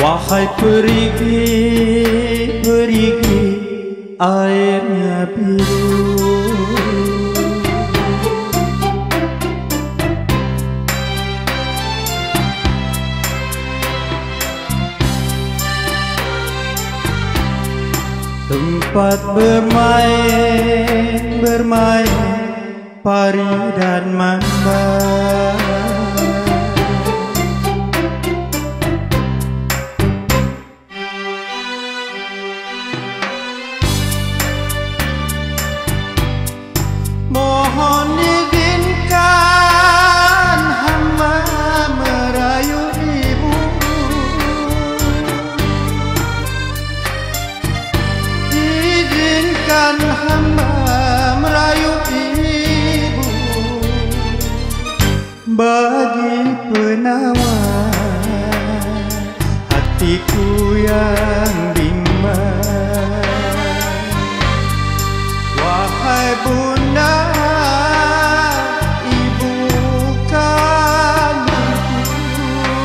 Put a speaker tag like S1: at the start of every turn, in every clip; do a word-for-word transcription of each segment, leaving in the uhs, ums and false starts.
S1: Wahai perigi, perigi, airnya biru. Tempat bermain, bermain, pari dan mamba. Mohon izinkan hamba merayu ibu, izinkan hamba merayu ibu bagi penawar hatiku yang bimbang. Wahai bunda, ibu kandungku,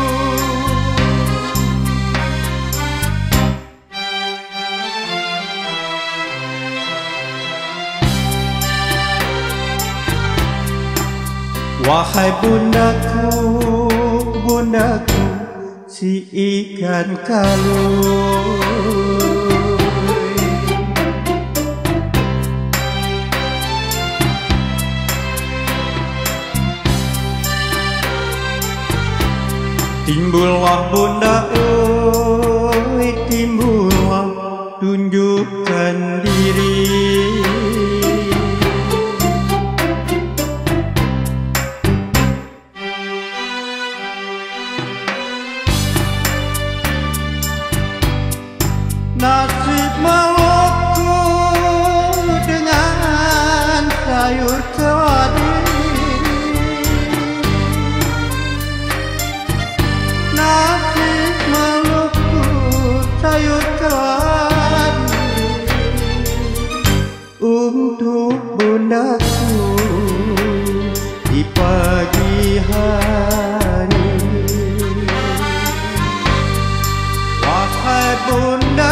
S1: wahai bundaku, bundaku, si ikan kalung. Timbullah bunda, oi timbullah, tunjukkan diri. Nasib melukku dengan sayur keladi, nasib melukku sayur keladi untuk bundaku di pagi hari. Wahai bunda,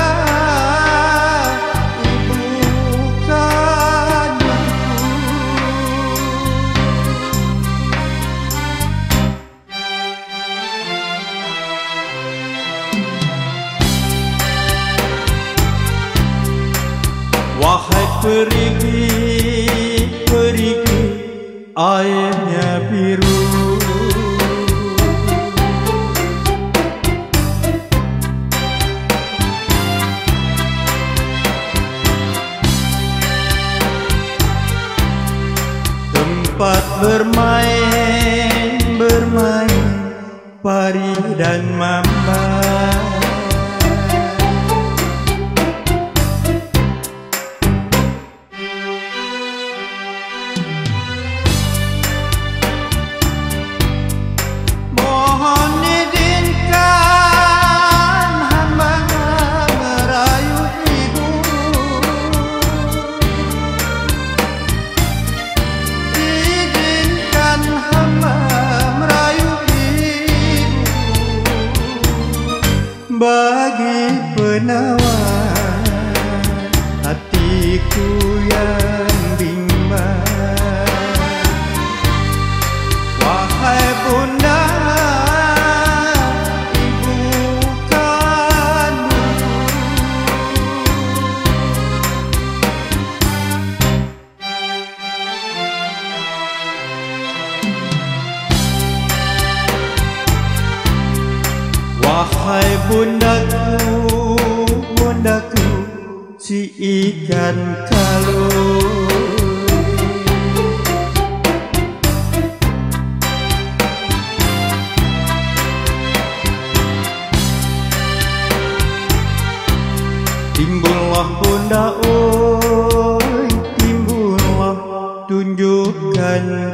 S1: wahai perigi, perigi, airnya biru. Tempat bermain, bermain, pari dan mamba. Bagi penawar hatiku yang bimbang. Wahai bunda, ibu kandungku, wahai bundaku, bundaku, si ikan kalung. Timbullah bunda, oi timbullah, tunjukkan